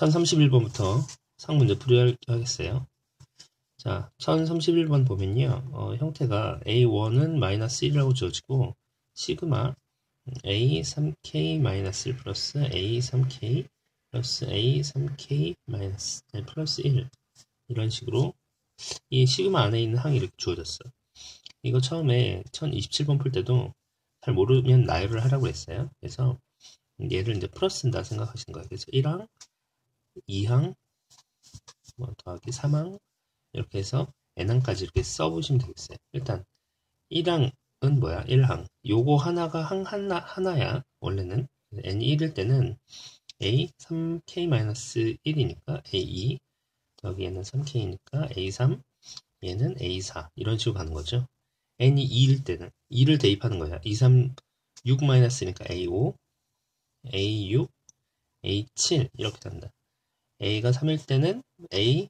1031번부터 상문제 풀이하겠어요. 자, 1031번 보면요. 형태가 A1은 마이너스 1이라고 주어지고, 시그마 A3K 마이너스 1 플러스 A3K 플러스 A3K 마이너스 플러스 1. 이런 식으로 이 시그마 안에 있는 항이 이렇게 주어졌어요. 이거 처음에 1027번 풀 때도 잘 모르면 나열을 하라고 했어요. 그래서 얘를 이제 플러스인다 생각하시는 거예요. 그래서 1항, 2항, 더하기 3항, 이렇게 해서 n항까지 이렇게 써보시면 되겠어요. 일단 1항은 뭐야? 1항. 요거 하나가 항 하나야. 원래는 n이 1일 때는 a 3k-1이니까 a2 더하기 얘는 3k니까 a3 얘는 a4 이런 식으로 가는 거죠. n이 2일 때는 2를 대입하는 거야. 2, 3, 6-니까 a5 a6 a7 이렇게 된다. a가 3일 때는 a8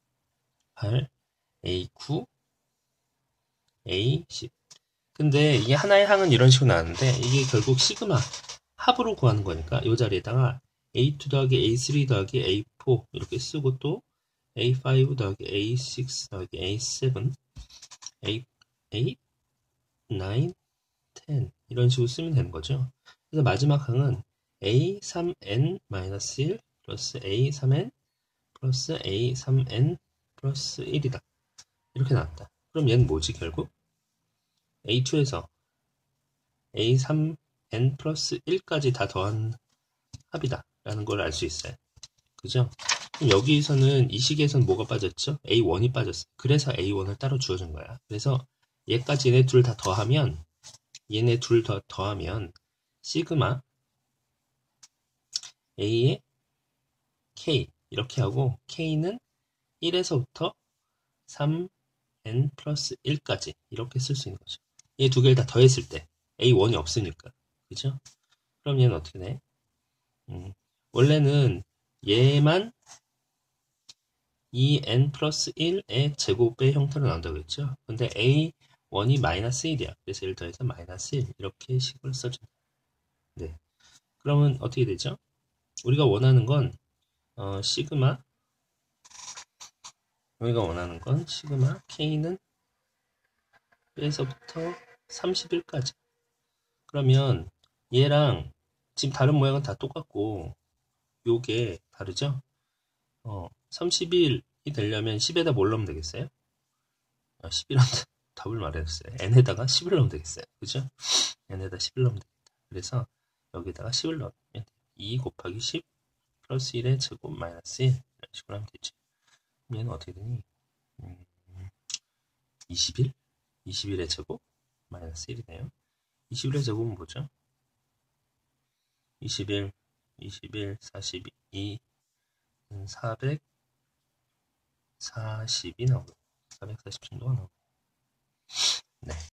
a9 a10 근데 이게 하나의 항은 이런 식으로 나왔는데 이게 결국 시그마 합으로 구하는 거니까 이 자리에다가 a2 더하기 a3 더하기 a4 이렇게 쓰고 또 a5 더하기 a6 더하기 a7 a8 9 10 이런 식으로 쓰면 되는 거죠. 그래서 마지막 항은 a3n-1 플러스 a3n 플러스 a3n 플러스 1이다. 이렇게 나왔다. 그럼 얘는 뭐지 결국? A2에서 A3n 플러스 1까지 다 더한 합이다 라는 걸 알 수 있어요. 그죠? 여기서는 이 식에서는 뭐가 빠졌죠? A1이 빠졌어요. 그래서 A1을 따로 주어준 거야. 그래서 얘까지 얘네 둘 다 더하면 얘네 둘 더 더하면 시그마 A의 K 이렇게 하고 K는 1에서부터 3n 플러스 1까지 이렇게 쓸 수 있는 거죠. 얘 두 개를 다 더했을 때 A1이 없으니까. 그죠? 그럼 얘는 어떻게 돼? 원래는 얘만 2n 플러스 1의 제곱의 형태로 나온다고 했죠. 근데 A1이 마이너스 1이야. 그래서 1 더해서 마이너스 1 이렇게 식을 써준다. 네. 그러면 어떻게 되죠? 우리가 원하는 건 시그마 K는 1에서부터 31까지. 그러면 얘랑 지금 다른 모양은 다 똑같고 요게 다르죠? 30일이 되려면 10에다 뭘 넣으면 되겠어요? 11은 답을 말해줬어요. n에다가 10을 넣으면 되겠어요. 그죠? n에다 10을 넣으면 되겠다. 그래서 여기다가 10을 넣으면 2 곱하기 10 플러스 1의 제곱 마이너스 1 이런 식으로 하면 되죠. 그럼 얘는 어떻게 되니? 21? 21의 제곱 마이너스 1이네요. 21의 제곱은 뭐죠? 21, 42, 440이 나오고 440 정도가 나오고 네.